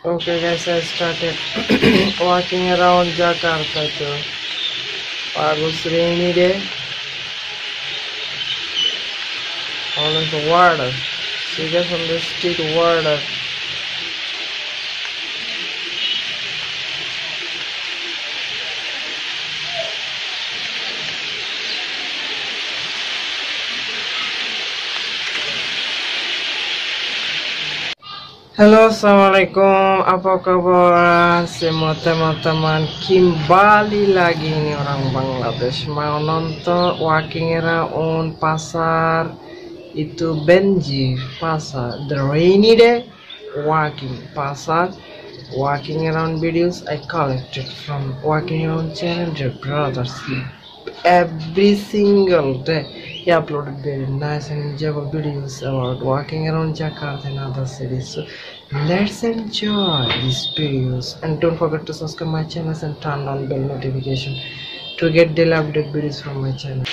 Okay guys, I started walking around Jakarta too. Bagus rainy day, always water. See guys on the street water. Halo, assalamualaikum. Apa kabar semua teman-teman? Kembali lagi nih orang Bangladesh mau nonton walking around pasar itu Benji pasar. The rainy day walking pasar. Walking around videos I collected from walking around channel dear brothers. Every single day he uploaded very nice and enjoyable videos about walking around Jakarta and other cities. So let's enjoy these videos and don't forget to subscribe my channel and turn on bell notification to get daily update videos from my channel.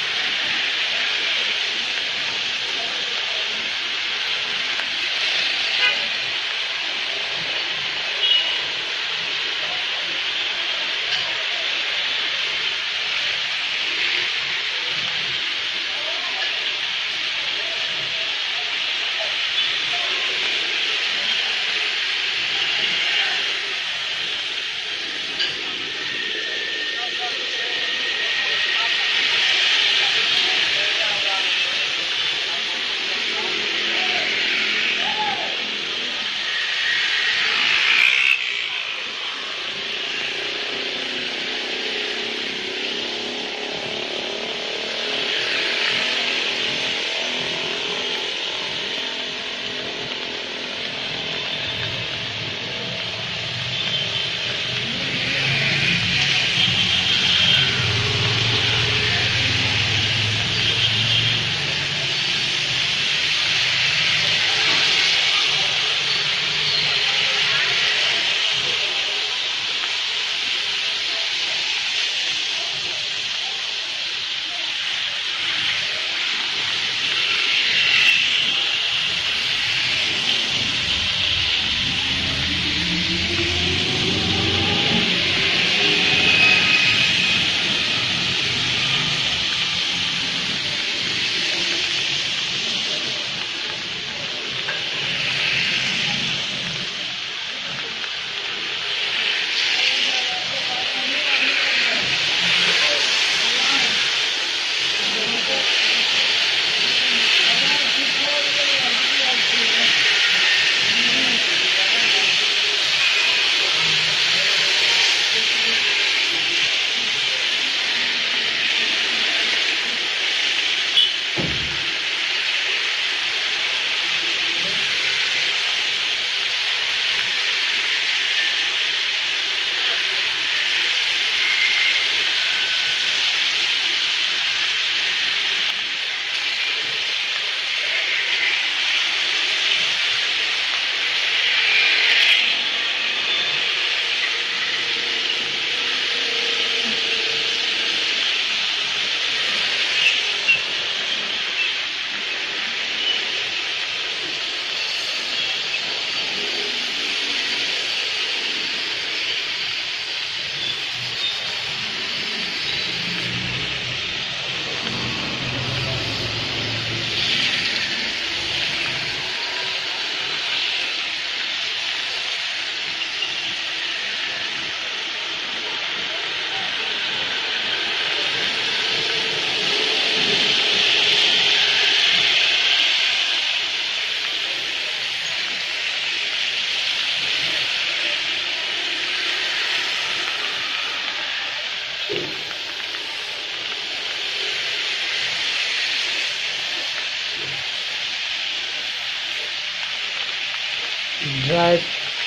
Drive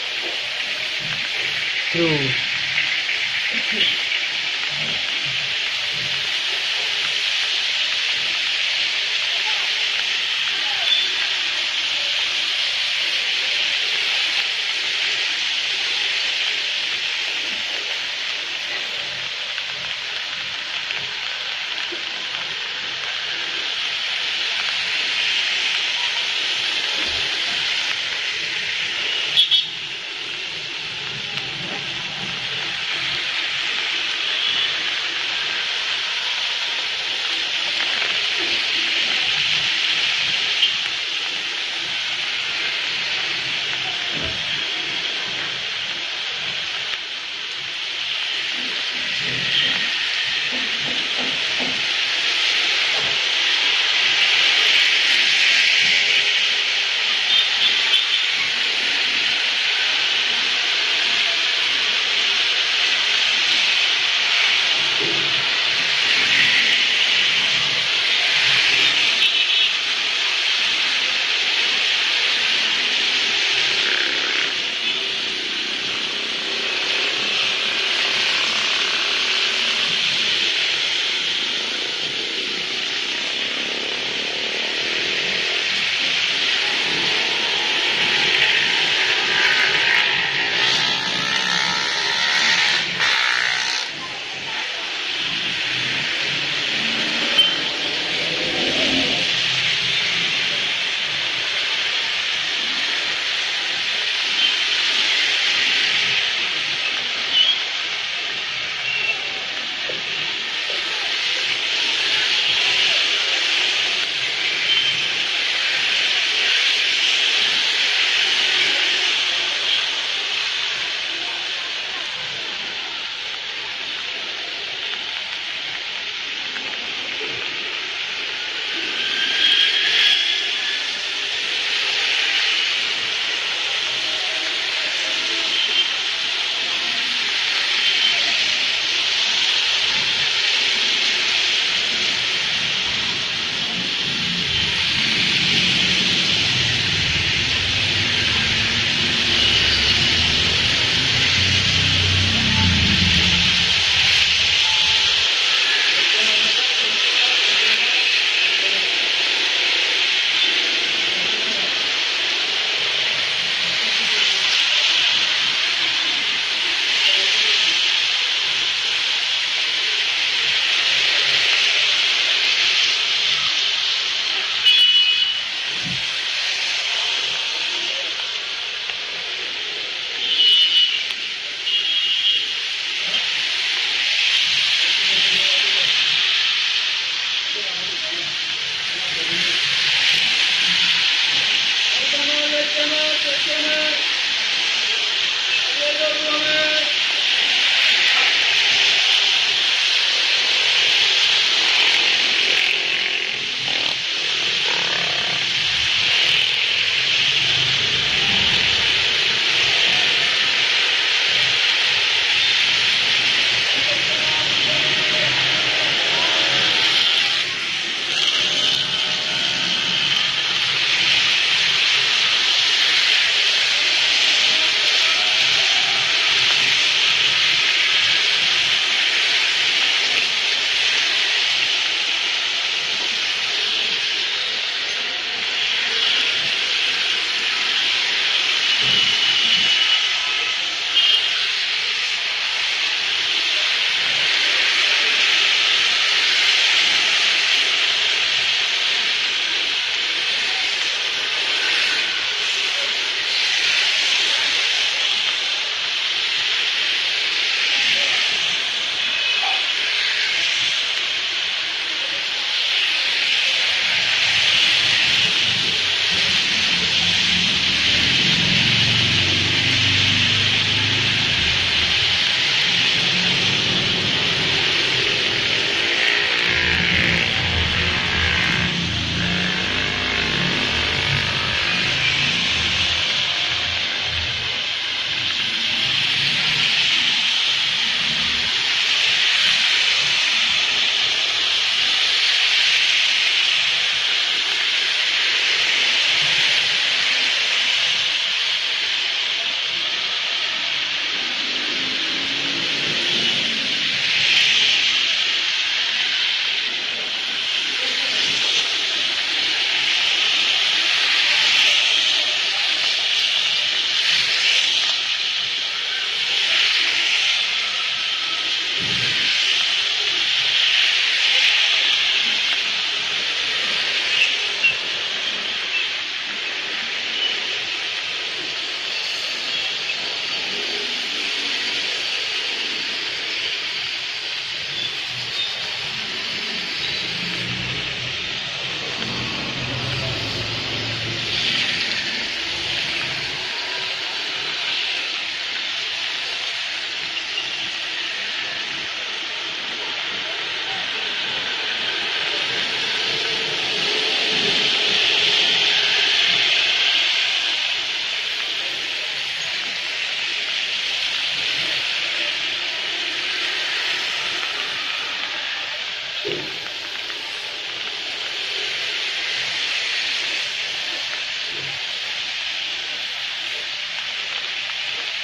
through.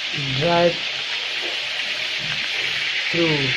drive through.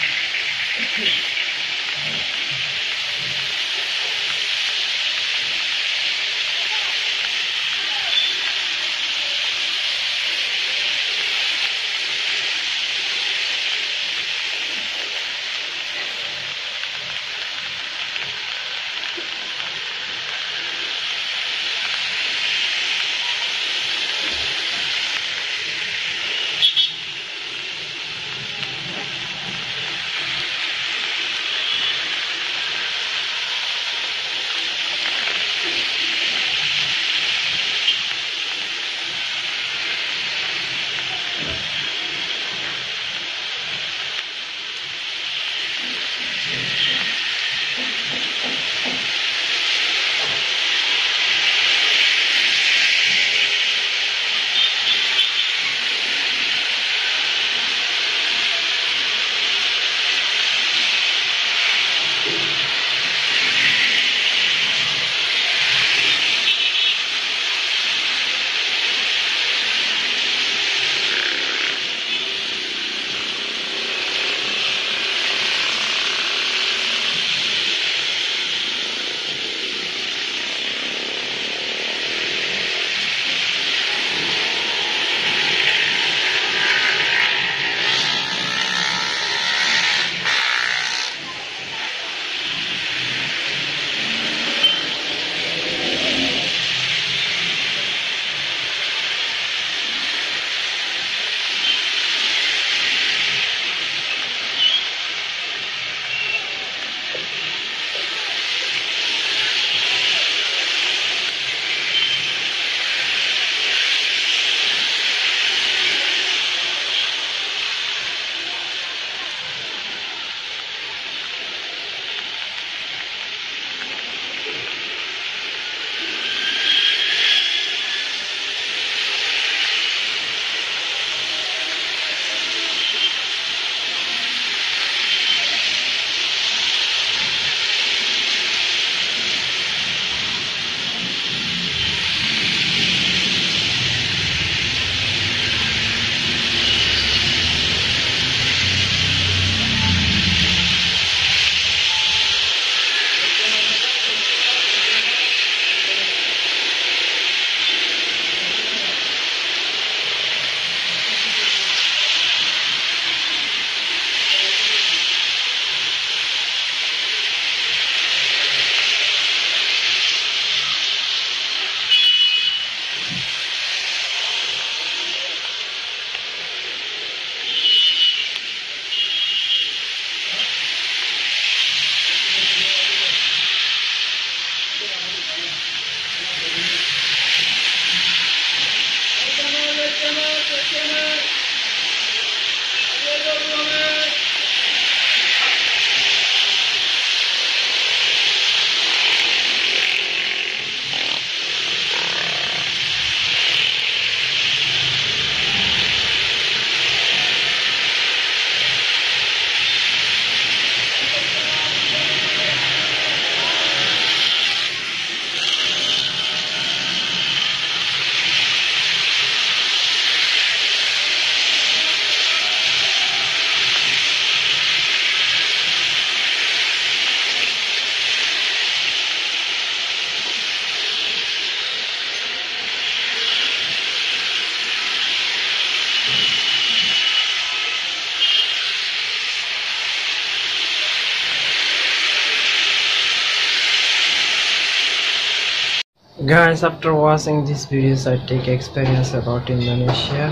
Guys, after watching these videos, I take experience about Indonesia,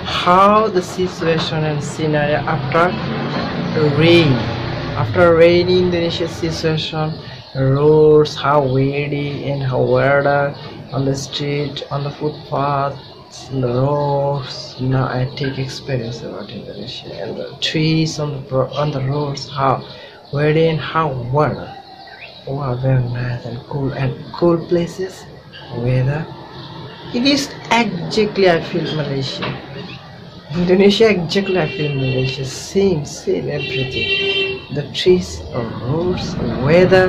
how the situation and scenario after rain. After rain, Indonesia situation, roads, how windy and how weather on the street, on the footpath, in the roads. Now I take experience about Indonesia and the trees on the roads, how windy and how weather. Wow, very nice and cool places. Weather. It is exactly I feel Malaysia. Indonesia exactly I feel Malaysia. Same everything. The trees, roads, weather,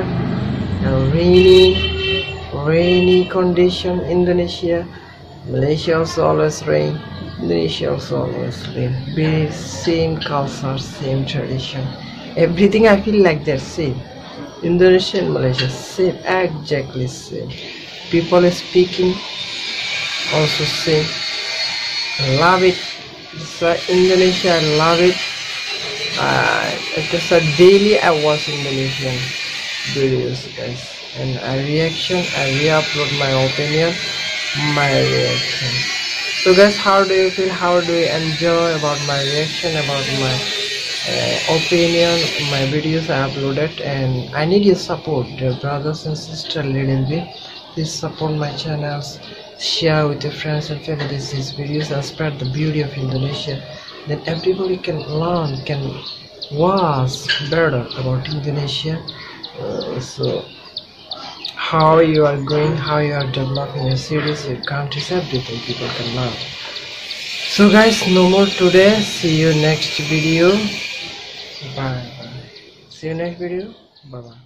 rainy condition. Indonesia. Malaysia also always rain. Indonesia also always been very same culture, same tradition. Everything I feel like they're same. Indonesia and Malaysia same, exactly same. People speaking also same. Love it. Indonesia, I love it. Just a daily I watch Indonesian videos, guys, and I reaction. I re-upload my opinion, my reaction. So guys, how do you feel? How do you enjoy about my reaction, about my opinion, my videos I uploaded? And I need your support, dear brothers and sisters, little bit. Please support my channels, share with your friends and families these videos, and spread the beauty of Indonesia. Then everybody can learn, can watch better about Indonesia. So how you are going, how you are developing your cities, your countries, everything people can learn. So guys, no more today. See you next video. Bye bye. See you next video. Bye bye.